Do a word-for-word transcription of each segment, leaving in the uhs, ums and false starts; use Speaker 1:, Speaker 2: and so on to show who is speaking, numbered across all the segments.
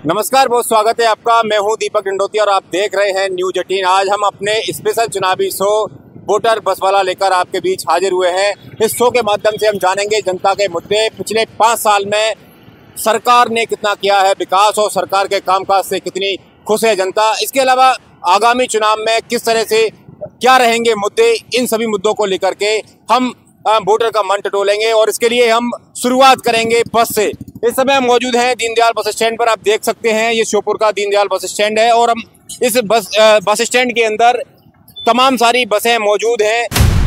Speaker 1: नमस्कार, बहुत स्वागत है आपका। मैं हूं दीपक डंडोती और आप देख रहे हैं न्यूज अठारह। आज हम अपने स्पेशल चुनावी शो वोटर बस वाला लेकर आपके बीच हाजिर हुए हैं। इस शो के माध्यम से हम जानेंगे जनता के मुद्दे, पिछले पाँच साल में सरकार ने कितना किया है विकास और सरकार के कामकाज से कितनी खुश है जनता। इसके अलावा आगामी चुनाव में किस तरह से क्या रहेंगे मुद्दे, इन सभी मुद्दों को लेकर के हम वोटर का मन टटोलेंगे और इसके लिए हम शुरुआत करेंगे बस से। इस समय हम मौजूद हैं दीनदयाल बस स्टैंड पर। आप देख सकते हैं ये श्योपुर का दीनदयाल बस स्टैंड है और हम इस बस बस स्टैंड के अंदर तमाम सारी बसें मौजूद हैं।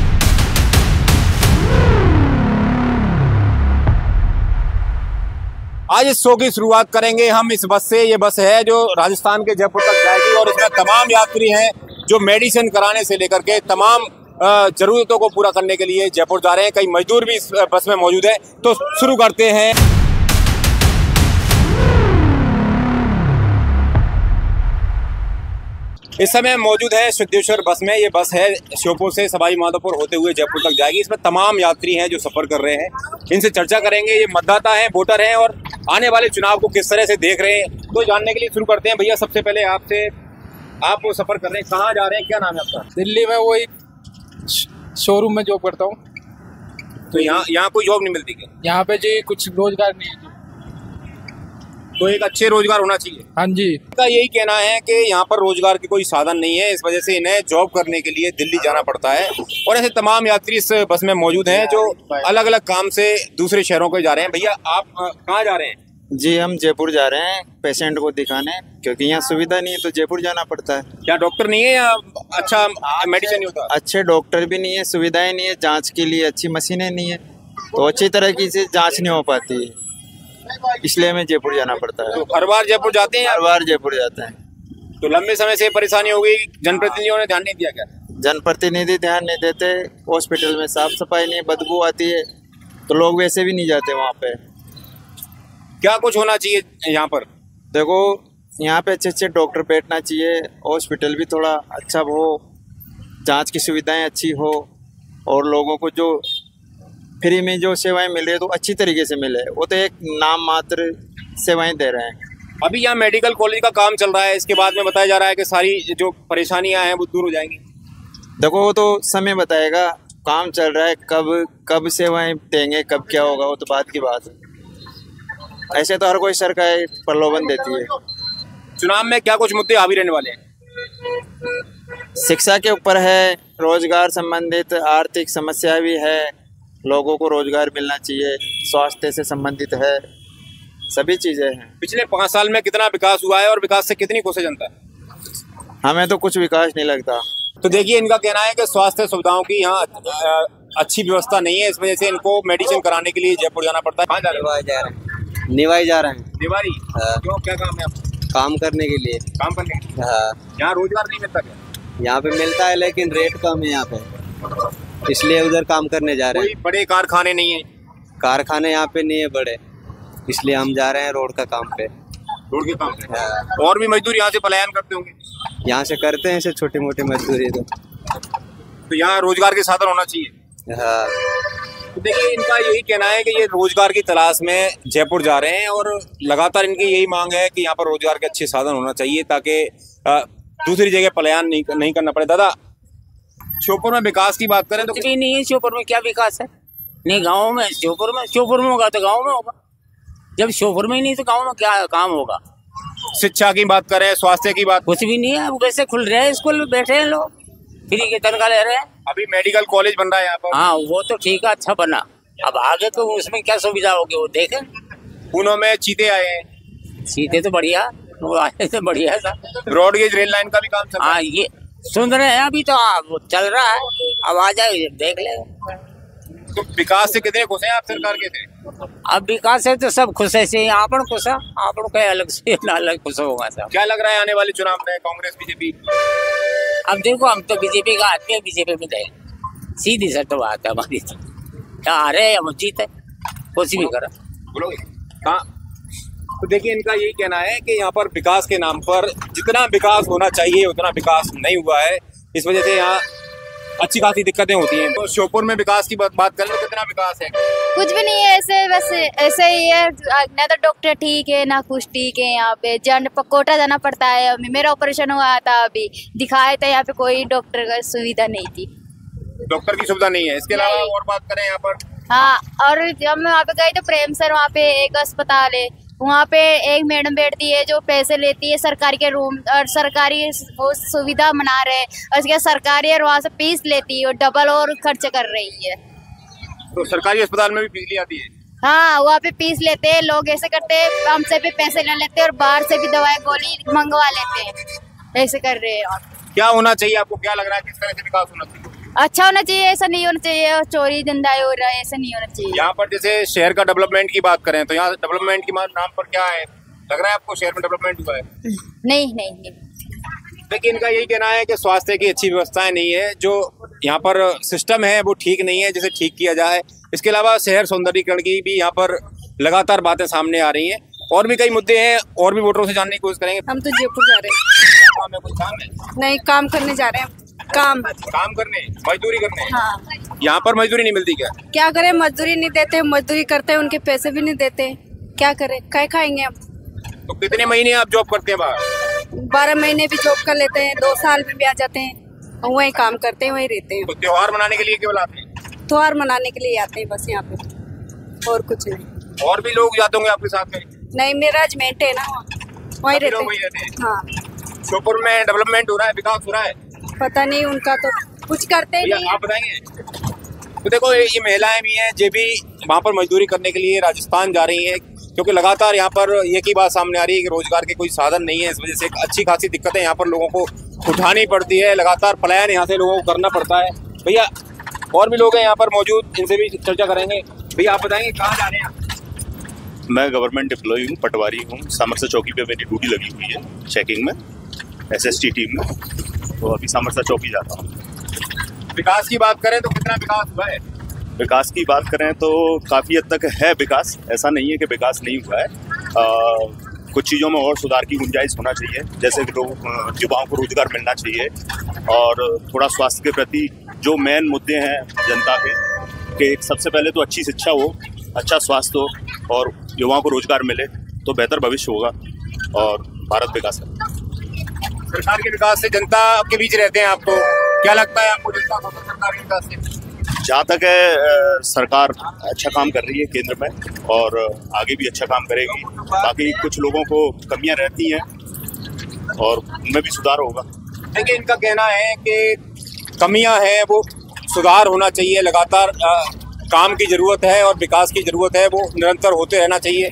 Speaker 1: आज इस शो की शुरुआत करेंगे हम इस बस से। ये बस है जो राजस्थान के जयपुर तक जाएगी और इसमें तमाम यात्री हैं जो मेडिसिन कराने से लेकर के तमाम जरूरतों को पूरा करने के लिए जयपुर जा रहे हैं। कई मजदूर भी इस बस में मौजूद है। तो शुरू करते हैं। इस समय मौजूद है सिद्धेश्वर बस में। ये बस है श्योपुर से सवाई माधोपुर होते हुए जयपुर तक जाएगी। इसमें तमाम यात्री हैं जो सफर कर रहे हैं। इनसे चर्चा करेंगे। ये मतदाता हैं, वोटर हैं और आने वाले चुनाव को किस तरह से देख रहे हैं, तो जानने के लिए शुरू करते हैं। भैया, सबसे पहले आपसे, आप वो सफर कर रहे हैं, कहाँ जा रहे हैं, क्या नाम है आपका?
Speaker 2: दिल्ली में वही शोरूम में जॉब करता हूँ।
Speaker 1: तो यहाँ यहाँ कोई जॉब नहीं मिलती क्या?
Speaker 2: यहाँ पे जी कुछ रोजगार नहीं है।
Speaker 1: तो एक अच्छे रोजगार होना चाहिए।
Speaker 2: हाँ जी,
Speaker 1: इनका यही कहना है कि यहाँ पर रोजगार की कोई साधन नहीं है, इस वजह से इन्हें जॉब करने के लिए दिल्ली जाना पड़ता है। और ऐसे तमाम यात्री इस बस में मौजूद हैं जो अलग अलग काम से दूसरे शहरों को जा रहे हैं। भैया, आप कहाँ जा रहे हैं?
Speaker 3: जी, हम जयपुर जा रहे हैं पेशेंट को दिखाने, क्योंकि यहाँ सुविधा नहीं है तो जयपुर जाना पड़ता है।
Speaker 1: क्या डॉक्टर नहीं है या अच्छा मेडिसिन नहीं होता?
Speaker 3: अच्छे डॉक्टर भी नहीं है, सुविधाएं नहीं है, जांच के लिए अच्छी मशीनें नहीं है, तो अच्छी तरह की से जांच नहीं हो पाती है, इसलिए हमें जयपुर जाना पड़ता है।
Speaker 1: तो हर बार जयपुर जाते हैं?
Speaker 3: हर बार जयपुर जाते हैं।
Speaker 1: तो लंबे समय से परेशानी हो गई, जनप्रतिनिधियों ने ध्यान नहीं दिया क्या?
Speaker 3: जनप्रतिनिधि ध्यान नहीं देते, हॉस्पिटल में साफ सफाई नहीं, बदबू आती है, तो लोग वैसे भी नहीं जाते वहाँ पे।
Speaker 1: क्या कुछ होना चाहिए यहाँ पर?
Speaker 3: देखो, यहाँ पे अच्छे अच्छे डॉक्टर बैठना चाहिए, हॉस्पिटल भी थोड़ा अच्छा हो, जांच की सुविधाएं अच्छी हो और लोगों को जो फ्री में जो सेवाएं मिल रही है तो अच्छी तरीके से मिले। वो तो एक नाम मात्र सेवाएं दे रहे हैं।
Speaker 1: अभी यहाँ मेडिकल कॉलेज का काम चल रहा है, इसके बाद में बताया जा रहा है कि सारी जो परेशानियाँ हैं वो दूर हो जाएंगी।
Speaker 3: देखो, वो तो समय बताएगा, काम चल रहा है, कब कब सेवाएं देंगे, कब क्या होगा, वो तो बात की बात है। ऐसे तो हर कोई सरकार प्रलोभन देती है।
Speaker 1: चुनाव में क्या कुछ मुद्दे हावी रहने वाले हैं?
Speaker 3: शिक्षा के ऊपर है, रोजगार संबंधित आर्थिक समस्या भी है, लोगों को रोजगार मिलना चाहिए, स्वास्थ्य से संबंधित है, सभी चीजें हैं। पिछले
Speaker 1: पाँच साल में कितना विकास हुआ है और विकास से कितनी खुश है जनता?
Speaker 3: हमें तो कुछ विकास नहीं लगता।
Speaker 1: तो देखिए, इनका कहना है कि स्वास्थ्य सुविधाओं की यहाँ अच्छी व्यवस्था नहीं है, इस वजह से इनको मेडिसिन कराने के लिए जयपुर जाना पड़ता है। कहाँ जा रहे हैं?
Speaker 3: निवाई जा रहे हैं।
Speaker 1: निवारी? क्यों, क्या काम है आपका?
Speaker 3: काम करने के लिए।
Speaker 1: काम करने के लिए?
Speaker 3: हाँ।
Speaker 1: यहाँ रोजगार नहीं मिलता क्या?
Speaker 3: यहाँ पे मिलता है लेकिन रेट कम है यहाँ पे, इसलिए उधर काम करने जा रहे हैं।
Speaker 1: कोई बड़े कारखाने नहीं है?
Speaker 3: कारखाने यहाँ पे नहीं है बड़े, इसलिए हम जा रहे हैं रोड का काम पे।
Speaker 1: रोड के काम पे? हाँ। और भी मजदूर यहाँ से पलायन करते होंगे?
Speaker 3: यहाँ से करते हैं ऐसे छोटी मोटी मजदूरी। तो
Speaker 1: तो यहाँ रोजगार के साधन होना चाहिए।
Speaker 3: हाँ।
Speaker 1: तो देखिए, इनका यही कहना है कि ये रोजगार की तलाश में जयपुर जा रहे हैं और लगातार इनकी यही मांग है कि यहाँ पर रोजगार के अच्छे साधन होना चाहिए ताकि दूसरी जगह पलायन नहीं नहीं करना पड़े। दादा, श्योपुर में विकास की बात करें तो
Speaker 4: कुछ भी नहीं है। श्योपुर में क्या विकास है? नहीं, गाँव में, श्योपुर में श्योपुर में होगा तो गाँव में होगा, जब श्योपुर में ही नहीं तो गाँव में क्या काम होगा?
Speaker 1: शिक्षा की बात करें, स्वास्थ्य की बात,
Speaker 4: कुछ भी नहीं है। वैसे खुल रहे हैं स्कूल, बैठे हैं लोग, फ्री के तनख्वाह ले रहे हैं।
Speaker 1: अभी मेडिकल कॉलेज बन रहा है यहाँ पर।
Speaker 4: हाँ, वो तो ठीक है, अच्छा बना। अब आगे तो उसमें क्या सुविधा होगी वो देखें।
Speaker 1: पुणे में चीते आए हैं।
Speaker 4: चीते तो बढ़िया, वो आए तो बढ़िया था।
Speaker 1: ब्रॉडगेज रेल लाइन का भी काम चल रहा है।
Speaker 4: हाँ, ये सुन रहे हैं अभी तो। वो चल रहा है, अब आ जाए देख ले।
Speaker 1: तो विकास से कितने खुश हैं आप सरकार के थे?
Speaker 4: अब विकास है तो सब खुश है से, आपन खुश है, आपन कहीं अलग से ना अलग खुश होगा सब।
Speaker 1: क्या लग रहा है आने वाले चुनाव में कांग्रेस बीजेपी?
Speaker 4: अब देखो, हम तो बीजेपी का आदमी है, बीजेपी में गए, सीधी सर तो बात है हमारी। तो क्या आ रहे हैं, हम जीत है, कुछ भी करा
Speaker 1: बोलोगे कहाँ? तो देखिए, इनका यही कहना है कि यहाँ पर विकास के नाम पर जितना विकास होना चाहिए उतना विकास नहीं हुआ है, इस वजह से यहाँ अच्छी खासी दिक्कतें होती हैं। तो श्योपुर में विकास की बात बात करें तो कितना विकास है?
Speaker 5: कुछ भी नहीं है, ऐसे बस ऐसे ही है, ना तो डॉक्टर ठीक है ना कुछ ठीक है। यहाँ पे जन कोटा जाना पड़ता है। अभी मेरा ऑपरेशन हुआ था, अभी दिखाए थे, यहाँ पे कोई डॉक्टर का सुविधा नहीं थी,
Speaker 1: डॉक्टर की सुविधा नहीं है। इसके अलावा और बात करें यहाँ पर,
Speaker 5: हाँ। और जब मैं वहाँ पे गई तो प्रेम सर वहाँ पे एक अस्पताल है, वहाँ पे एक मैडम बैठती है जो पैसे लेती है सरकारी के रूम और सरकारी वो सुविधा बना रहे हैं, और उसके सरकारी और वहाँ से फीस लेती है और डबल और खर्च कर रही है।
Speaker 1: तो सरकारी अस्पताल में भी बिजली आती है?
Speaker 5: हाँ, वहाँ पे फीस लेते हैं लोग, ऐसे करते हैं, हमसे भी पैसे ले लेते हैं और बाहर से भी दवाई गोली मंगवा लेते हैं, ऐसे कर रहे हैं।
Speaker 1: क्या होना चाहिए आपको, क्या लग रहा है किस तरह से विकास होना चाहिए?
Speaker 5: अच्छा होना चाहिए, ऐसा नहीं होना चाहिए चोरी धंधा हो रहा है, ऐसा नहीं होना चाहिए।
Speaker 1: यहाँ पर जैसे शहर का डेवलपमेंट की बात करें तो यहाँ डेवलपमेंट के नाम पर क्या है, लग रहा है आपको शहर में डेवलपमेंट हुआ है?
Speaker 5: नहीं नहीं नहीं।
Speaker 1: लेकिन इनका यही कहना है कि स्वास्थ्य की अच्छी व्यवस्थाएं नहीं है, जो यहाँ पर सिस्टम है वो ठीक नहीं है, जिसे ठीक किया जाए। इसके अलावा शहर सौंदर्यीकरण की भी यहाँ पर लगातार बातें सामने आ रही हैं। और भी कई मुद्दे हैं, और भी वोटरों से जानने की कोशिश करेंगे।
Speaker 6: हम तो जयपुर जा रहे हैं।
Speaker 1: काम है, कोई काम है?
Speaker 6: नहीं, काम करने जा रहे हैं। काम
Speaker 1: काम करने, मजदूरी करने?
Speaker 6: हाँ।
Speaker 1: यहाँ पर मजदूरी नहीं मिलती क्या?
Speaker 6: क्या करें, मजदूरी नहीं देते, मजदूरी करते हैं उनके पैसे भी नहीं देते, क्या करें, क्या खाएंगे हम।
Speaker 1: तो कितने महीने आप जॉब करते हैं बाहर?
Speaker 6: बारह महीने भी जॉब कर लेते हैं, दो साल में भी आ जाते हैं, वहीं काम करते हैं, वहीं रहते हैं।
Speaker 1: तो त्योहार मनाने के लिए केवल आते हैं?
Speaker 6: त्योहार मनाने के लिए आते हैं बस यहाँ पे, और कुछ नहीं।
Speaker 1: और भी लोग जाते होंगे आपके साथ में?
Speaker 6: नहीं, मेरा अजमेंट है ना, वहीं रहते
Speaker 1: हैं।
Speaker 6: हाँ।
Speaker 1: श्योपुर में डेवलपमेंट हो रहा है, विकास हो रहा है?
Speaker 6: पता नहीं, उनका तो कुछ करते ही नहीं।
Speaker 1: आप बताएंगे? तो देखो, ये महिलाएं भी हैं जो भी वहाँ पर मजदूरी करने के लिए राजस्थान जा रही हैं, क्योंकि लगातार यहाँ पर एक ही बात सामने आ रही है कि रोजगार की कोई साधन नहीं है। इस वजह से एक अच्छी खासी दिक्कतें यहाँ पर लोगों को उठानी पड़ती है, लगातार पलायन यहाँ से लोगों को करना पड़ता है। भैया और भी लोग हैं यहाँ पर मौजूद, इनसे भी चर्चा करेंगे। भैया आप बताएंगे कहाँ जा रहे हैं आप?
Speaker 7: मैं गवर्नमेंट एम्प्लॉई हूँ, पटवारी हूँ। सामरसा चौकी पे मेरी ड्यूटी लगी हुई है, चेकिंग में, एसएसटी टीम में। तो अभी सामरसा चौकी जाता हूँ।
Speaker 1: विकास की बात करें तो कितना विकास हुआ है?
Speaker 7: विकास की बात करें तो काफ़ी हद तक है विकास, ऐसा नहीं है कि विकास नहीं हुआ है। आ, कुछ चीज़ों में और सुधार की गुंजाइश होना चाहिए, जैसे कि लोग युवाओं को रोजगार मिलना चाहिए, और थोड़ा स्वास्थ्य के प्रति जो मेन मुद्दे हैं जनता के, कि सबसे पहले तो अच्छी शिक्षा हो, अच्छा स्वास्थ्य हो और युवाओं को रोजगार मिले तो बेहतर भविष्य होगा और भारत विकास करेगा।
Speaker 1: सरकार के विकास से जनता के बीच रहते हैं आप, तो क्या लगता है आपको जनता को सरकार के विकास से?
Speaker 7: जहाँ तक है सरकार अच्छा काम कर रही है केंद्र में, और आगे भी अच्छा काम करेगी। बाकी कुछ लोगों को कमियां रहती हैं और उनमें भी सुधार होगा।
Speaker 1: देखिए, इनका कहना है कि कमियां हैं, वो सुधार होना चाहिए। लगातार आ, काम की जरूरत है और विकास की जरूरत है, वो निरंतर होते रहना चाहिए।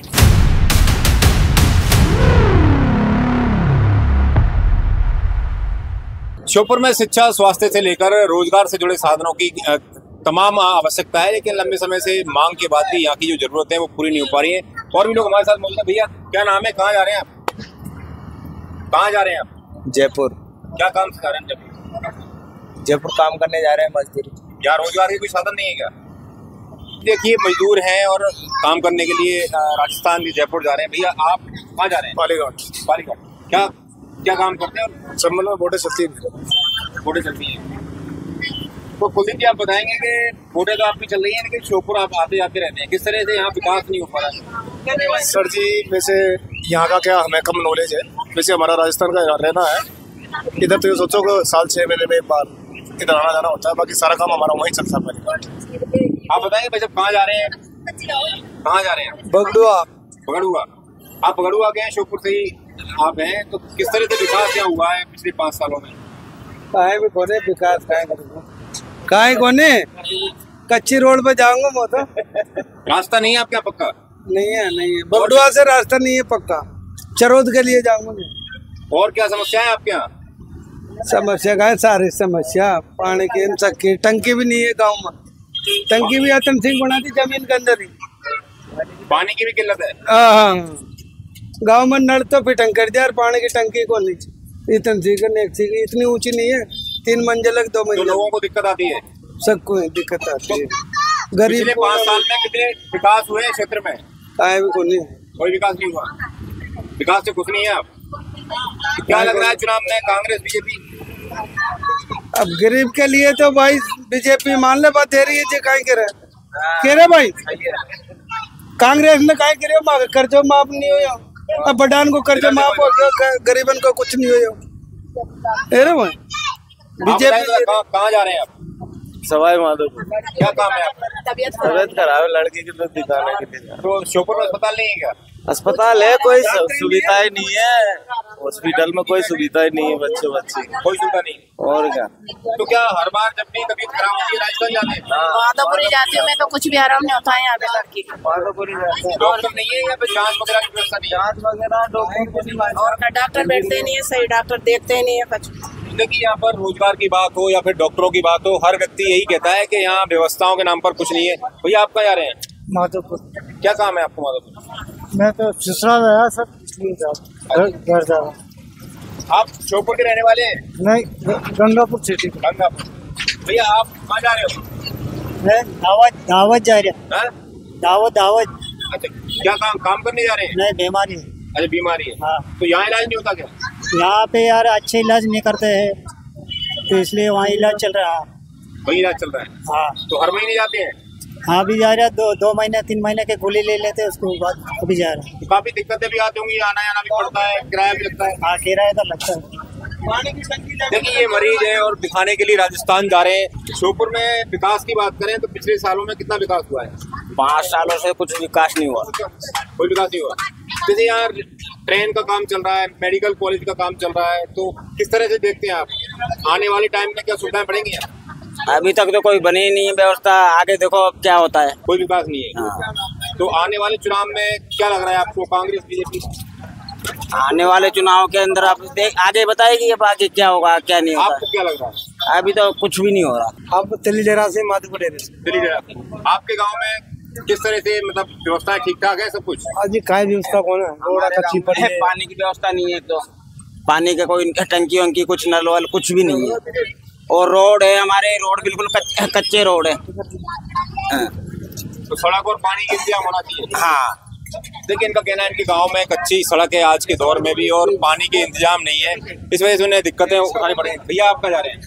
Speaker 1: श्योपुर में शिक्षा, स्वास्थ्य से लेकर रोजगार से जुड़े साधनों की तमाम आवश्यकता है, लेकिन लंबे समय से मांग के बाद भी यहाँ की जो जरूरत है वो पूरी नहीं हो पा रही है। और भी लोग हमारे साथ मौजूद हैं। भैया क्या नाम है, कहाँ जा रहे हैं आप? कहाँ जा रहे हैं आप?
Speaker 3: जयपुर।
Speaker 1: क्या काम से जा रहे हैं जयपुर?
Speaker 3: जयपुर काम करने जा रहे हैं, मजदूरी।
Speaker 1: यहाँ रोजगार की कोई साधन नहीं है क्या? देखिए, मजदूर हैं और काम करने के लिए राजस्थान के जयपुर जा रहे हैं। भैया आप कहाँ जा रहे हैं?
Speaker 2: पालीघाट।
Speaker 1: पालीघाट। क्या क्या काम करते हैं?
Speaker 2: संबल में बोटे चलती है।
Speaker 1: बोटे चलती हैं। तो कुलदीप जी आप बताएंगे कि बोटे तो आपकी चल रही है, लेकिन श्योपुर आप आते जाते रहते हैं, किस तरह से यहाँ विकास नहीं हो पा रहा है?
Speaker 2: सर जी, वैसे यहाँ का क्या हमें कम नॉलेज है। वैसे हमारा राजस्थान का रहना है, इधर तो ये सोचो कि साल छः महीने में एक बार इधर आना जाना होता है, बाकी सारा काम हमारा वहीं चलता है।
Speaker 1: आप बताएंगे भाई, जब कहाँ जा रहे हैं, कहाँ जा रहे हैं?
Speaker 2: बगड़ुआ।
Speaker 1: बगड़ुआ। आप बगड़ुआ गए हैं, श्योपुर से ही आप हैं, तो किस तरह से विकास क्या हुआ है पिछले पाँच सालों में?
Speaker 8: काहे भी कोने विकास काहे कोने कच्ची रोड पे जाऊंगा मैं तो।
Speaker 1: रास्ता नहीं है आपके यहाँ पक्का?
Speaker 8: नहीं है, नहीं है, बगड़ुआ से रास्ता नहीं है पक्का, चरोद के लिए जाऊंगा।
Speaker 1: और क्या समस्या है आपके यहाँ?
Speaker 8: समस्या का है सारी समस्या, पानी की सकी टंकी भी नहीं है गाँव में। टंकी भी आतन सिंह बना दी जमीन के अंदर ही,
Speaker 1: पानी की भी किल्लत है।
Speaker 8: हाँ, गाँव में नल तो फिटंग कर दिया, पानी की टंकी को नीचे इतन सी इतनी ऊंची नहीं है, तीन मंजिल दो मंजिल।
Speaker 1: तो लोगों को दिक्कत आती है,
Speaker 8: सबको दिक्कत आती है।
Speaker 1: गरीब पिछले पाँच साल में कितने विकास हुए हैं क्षेत्र में?
Speaker 8: काहे भी को नहीं,
Speaker 1: कोई विकास नहीं हुआ। विकास से खुश नहीं है आप? क्या लग रहा है चुनाव में, कांग्रेस बीजेपी?
Speaker 8: अब गरीब के लिए तो भाई बीजेपी मान ले बात दे रही है, जे काहे करे कह रहे भाई कांग्रेस ने काहे करे कर्जो माफ नहीं हो, अब बडान को कर्जो माफ हो गया, गरीबन को कुछ नहीं हो। अरे भाई बीजेपी
Speaker 1: कहाँ जा रहे हैं आप?
Speaker 9: सवाई माधोपुर।
Speaker 1: क्या काम है आपका?
Speaker 9: तबीयत खराब है लड़की के, तो दिखाने के लिए।
Speaker 1: तो श्योपुर में अस्पताल नहीं है क्या?
Speaker 9: अस्पताल है, कोई सुविधा ही नहीं है, हॉस्पिटल में कोई सुविधा ही नहीं है, बच्चे बच्चे
Speaker 1: कोई सुविधा नहीं।
Speaker 9: और क्या?
Speaker 1: तो क्या हर बार जब भी तबीयत खराब होती है राजस्थान जाते हैं?
Speaker 6: माधोपुरी जाती हूँ मैं, तो कुछ भी आराम नहीं होता है यहाँ पे लड़की।
Speaker 9: माधोपुरी जाते हैं।
Speaker 1: डॉक्टर नहीं है या फिर जांच वगैरह की व्यवस्था नहीं है?
Speaker 9: जांच वगैरह डॉक्टर
Speaker 6: और डॉक्टर बैठते नहीं है, सही डॉक्टर देखते ही नहीं है कुछ।
Speaker 1: देखिए यहाँ पर रोजगार की बात हो या फिर डॉक्टरों की बात हो, हर व्यक्ति यही कहता है कि यहाँ व्यवस्थाओं के नाम पर कुछ नहीं है। भैया आप कहाँ जा रहे हैं?
Speaker 8: माधोपुर।
Speaker 1: क्या काम है आपको माधोपुर?
Speaker 8: मैं तो ससुराल आया सर, इसलिए जा घर जा रहा।
Speaker 1: आप श्योपुर के रहने वाले हैं?
Speaker 8: नहीं, गंगापुर सिटी।
Speaker 1: गंगापुर। भैया आप कहाँ जा रहे हो?
Speaker 8: मैं दावत दावत जा रहा।
Speaker 1: हाँ?
Speaker 8: दावत दावत।
Speaker 1: अच्छा, क्या काम काम करने जा रहे हैं?
Speaker 8: नहीं, बीमारी है।
Speaker 1: अच्छा, बीमारी है।
Speaker 8: हाँ।
Speaker 1: तो यहाँ इलाज नहीं होता क्या?
Speaker 8: यहाँ पे यार अच्छे इलाज नहीं करते हैं, तो इसलिए वहाँ इलाज चल रहा है।
Speaker 1: वही इलाज चल रहा है।
Speaker 8: हाँ।
Speaker 1: तो हर महीने जाते हैं?
Speaker 8: हाँ भी जा रहा है, दो दो महीने तीन महीने के गोली ले लेते हैं, उसके बाद अभी जा रहा है।
Speaker 1: तो काफी दिक्कतें भी आती होंगी, आना जाना भी पड़ता है, किराया भी लगता है।
Speaker 8: हाँ, किराया तो लगता है।
Speaker 1: देखिए ये मरीज है और दिखाने के लिए राजस्थान जा रहे हैं। श्योपुर में विकास की बात करें तो पिछले सालों में कितना विकास हुआ है?
Speaker 3: पाँच सालों से कुछ विकास नहीं हुआ।
Speaker 1: कोई विकास नहीं हुआ। जैसे यहाँ ट्रेन का काम चल रहा है, मेडिकल कॉलेज का काम चल रहा है, तो किस तरह से देखते हैं आप आने वाले टाइम में क्या सुविधाएं बढ़ेंगी?
Speaker 3: अभी तक तो कोई बनी ही नहीं है व्यवस्था, आगे देखो अब क्या होता है।
Speaker 1: कोई विकास नहीं है।
Speaker 3: हाँ।
Speaker 1: तो आने वाले चुनाव में क्या लग रहा है आपको, कांग्रेस बीजेपी?
Speaker 3: आने वाले चुनाव के अंदर आप देख आगे बताएगी अब आगे क्या होगा क्या नहीं होगा।
Speaker 1: आपको क्या लग रहा है?
Speaker 3: अभी तो कुछ भी नहीं हो रहा।
Speaker 8: आप दिल्ली जरा से माधोपुर।
Speaker 1: आपके गांव में किस तरह से मतलब व्यवस्थाएं ठीक ठाक है सब कुछ?
Speaker 8: अभी काय व्यवस्था कौन है? रोड कच्ची पड़ी है,
Speaker 3: पानी की व्यवस्था नहीं है, तो पानी का कोई टंकी वंकी कुछ नल वल कुछ भी नहीं है। और रोड है हमारे, रोड बिल्कुल कच्चे, कच्चे रोड है।
Speaker 1: तो सड़क और पानी का इंतजाम होना चाहिए।
Speaker 3: हाँ,
Speaker 1: देखिए इनका कहना है इनके गांव में कच्ची सड़क है आज के दौर में भी और पानी के इंतजाम नहीं है, इस वजह से उन्हें दिक्कतें उठानी पड़ेंगी। भैया आप कहाँ जा रहे हैं?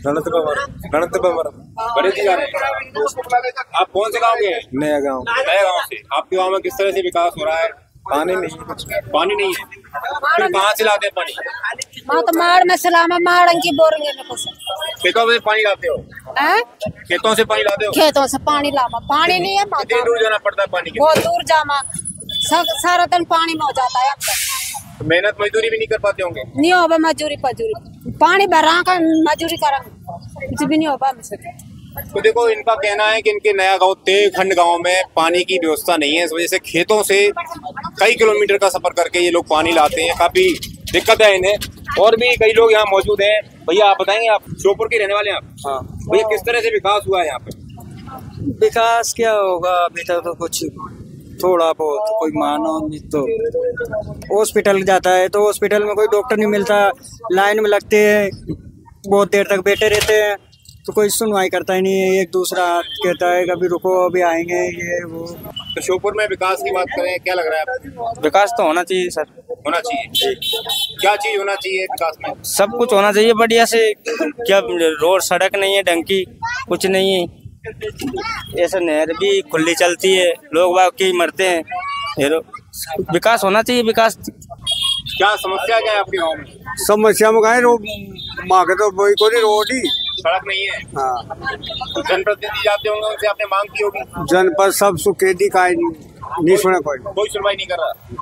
Speaker 1: बड़े जी जा रहे हैं। आप कौन से गाँव के हैं?
Speaker 2: नया गाँव।
Speaker 1: नया गाँव से। आपके गाँव में किस तरह से विकास हो रहा है?
Speaker 2: पानी नहीं है।
Speaker 1: पानी नहीं है, फिर कहाँ से लाते हैं पानी?
Speaker 6: हाँ तो माड़ में सलामा माड़ की बोरेंगे में कुछ।
Speaker 1: खेतों से पानी लाते हो?
Speaker 6: हैं?
Speaker 1: खेतों से पानी लाते हो?
Speaker 6: खेतों से पानी लामा, पानी नहीं है।
Speaker 1: कितनी दूर जाना पड़ता है पानी के?
Speaker 6: बहुत दूर जामा, सब सारा दिन पानी में हो जाता है।
Speaker 1: तो मेहनत मजदूरी भी नहीं कर पाते होंगे?
Speaker 6: नहीं होगा मजदूरी पजूरी, पानी भरा का मजदूरी करेंगे, कुछ भी नहीं होगा हमसे।
Speaker 1: तो देखो इनका कहना है कि इनके नया गांव तेखंड गांव में पानी की व्यवस्था नहीं है, इस वजह से खेतों से कई किलोमीटर का सफर करके ये लोग पानी लाते हैं, काफी दिक्कत है इन्हें। और भी कई लोग यहाँ मौजूद हैं। भैया आप बताएंगे, आप श्योपुर के रहने वाले हैं आप?
Speaker 3: हाँ।
Speaker 1: भैया किस तरह से विकास हुआ है यहाँ पे?
Speaker 3: विकास क्या होगा, अभी तक तो कुछ थोड़ा बहुत, कोई मानो नहीं। तो हॉस्पिटल जाता है तो हॉस्पिटल में कोई डॉक्टर नहीं मिलता, लाइन में लगते हैं, बहुत देर तक बैठे रहते हैं, तो कोई सुनवाई करता ही नहीं है। एक दूसरा कहता है कभी रुको अभी आएंगे, ये वो।
Speaker 1: तो श्योपुर में विकास की बात करें, क्या लग रहा है आपको?
Speaker 3: विकास तो होना चाहिए सर,
Speaker 1: होना चाहिए। क्या चीज होना चाहिए विकास में?
Speaker 3: सब कुछ होना चाहिए बढ़िया से। क्या रोड सड़क नहीं है, ढंग कुछ नहीं है, ऐसा नहर भी खुली चलती है, लोग बाकी मरते हैं। विकास होना चाहिए। विकास
Speaker 1: क्या समस्या क्या है आपके गाँव में?
Speaker 8: समस्या में कहा रोड मांगे तो वही कोई रोड ही,
Speaker 1: सड़क नहीं है।
Speaker 8: हाँ।
Speaker 1: तो जनप्रतिनिधि जाते होंगे, उनसे आपने मांग की होगी?
Speaker 8: जनपद सब सुखेदी का नहीं सुना, कोई
Speaker 1: कोई सुनवाई नहीं कर रहा।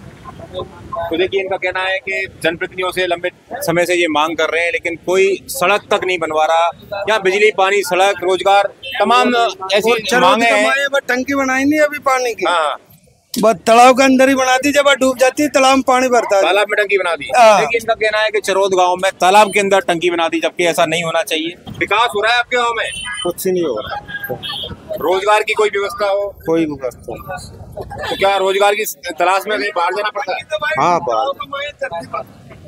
Speaker 1: तो देखिए इनका कहना है कि जनप्रतिनिधियों से लंबे समय से ये मांग कर रहे हैं, लेकिन कोई सड़क तक नहीं बनवा रहा। यहाँ बिजली, पानी, सड़क, रोजगार, तमाम ऐसी मांगे हैं।
Speaker 8: टंकी बनाई नहीं अभी पानी की।
Speaker 1: हाँ,
Speaker 8: बस तालाब के अंदर ही बना दी, जब डूब जाती है तालाब में पानी भरता है।
Speaker 1: तालाब में टंकी बना दी।
Speaker 8: हाँ।
Speaker 1: लेकिन इनका कहना है कि चरोद गांव में तालाब के अंदर टंकी बना दी, जबकि ऐसा नहीं होना चाहिए। विकास हो रहा है आपके गांव में?
Speaker 8: कुछ नहीं हो रहा।
Speaker 1: रोजगार की कोई व्यवस्था हो?
Speaker 8: कोई व्यवस्था।
Speaker 1: तो क्या रोजगार की तलाश में कहीं बाहर जाना पड़ता है?
Speaker 8: हाँ, बाहर।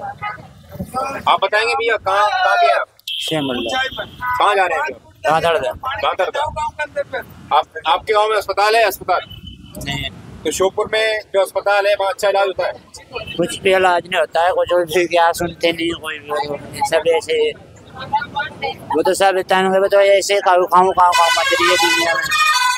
Speaker 1: आप बताएंगे भैया कहाँ कहाँ के आप? कहाँ जा रहे हैं? आप आपके गाँव में अस्पताल है? अस्पताल
Speaker 4: नहीं।
Speaker 1: तो श्योपुर में जो अस्पताल है वहाँ अच्छा इलाज होता है?
Speaker 4: कुछ भी इलाज नहीं होता है, कुछ भी क्या सुनते नहीं, कोई सब ऐसे वो तो सब इतना तो ऐसे खाऊं खाऊं खाऊं खाऊं मच रही है दुनिया में।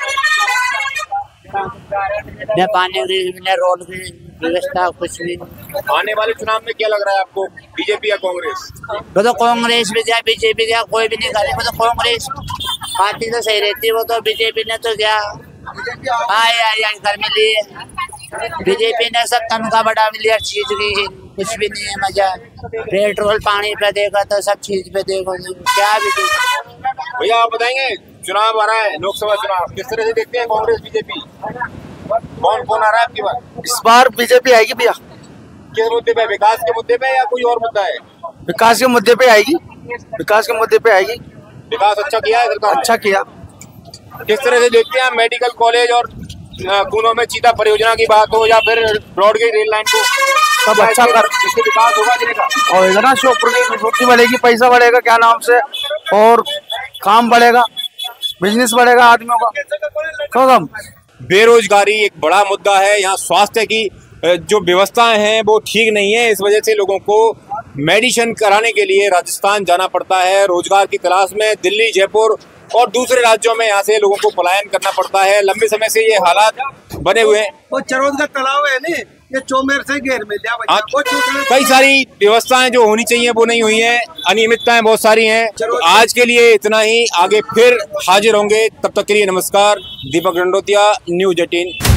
Speaker 4: न पानी की न रोड की व्यवस्था कुछ भी।
Speaker 1: आने वाले चुनाव में क्या लग रहा है आपको, बीजेपी या कांग्रेस?
Speaker 4: वो तो कांग्रेस भी जाए बीजेपी जाए कोई भी नहीं करे, वो तो कांग्रेस पार्टी तो सही रहती है। वो तो बीजेपी ने तो क्या आए आए घर में लिए, बीजेपी ने सब तनख्वाह बढ़ा मिली, हर चीज की कुछ भी नहीं है मजा। पेट्रोल पानी पे देखा तो सब चीज पे देखो क्या भी देखो।
Speaker 1: भैया आप बताएंगे, चुनाव आ रहा है लोकसभा चुनाव, किस तरह से देखते हैं कांग्रेस बीजेपी, कौन कौन आ रहा है आपकी बार?
Speaker 8: इस बार बीजेपी आएगी भैया।
Speaker 1: किस मुद्दे पे, विकास के मुद्दे पे या कोई और मुद्दा है?
Speaker 8: विकास के मुद्दे पे आएगी, विकास के मुद्दे पे आएगी।
Speaker 1: विकास अच्छा किया है सरकार?
Speaker 8: अच्छा किया।
Speaker 1: किस तरह से देखते हैं मेडिकल कॉलेज और कूनों में चीता परियोजना की बात हो या फिर ब्रॉडगेज रेल लाइन को,
Speaker 8: सब अच्छा कर,
Speaker 1: इससे विकास होगा जिले
Speaker 8: और इतना रोटी बढ़ेगी, पैसा बढ़ेगा क्या नाम से, और काम बढ़ेगा, बिजनेस बढ़ेगा आदमियों का कम।
Speaker 1: बेरोजगारी एक बड़ा मुद्दा है। यहाँ स्वास्थ्य की जो व्यवस्थाएं हैं वो ठीक नहीं है, इस वजह से लोगों को मेडिसिन कराने के लिए राजस्थान जाना पड़ता है। रोजगार की तलाश में दिल्ली, जयपुर और दूसरे राज्यों में यहाँ से लोगों को पलायन करना पड़ता है। लंबे समय से ये हालात बने हुए हैं।
Speaker 8: वो चरोद का तालाब है नहीं, ये चौमेर से घेर में लिया बच्चा। वो
Speaker 1: कई सारी व्यवस्थाएं जो होनी चाहिए वो नहीं हुई हैं, अनियमितताएं बहुत सारी हैं। तो आज के लिए इतना ही, आगे फिर हाजिर होंगे, तब तक के लिए नमस्कार। Deepak Dandotiya, news eighteen.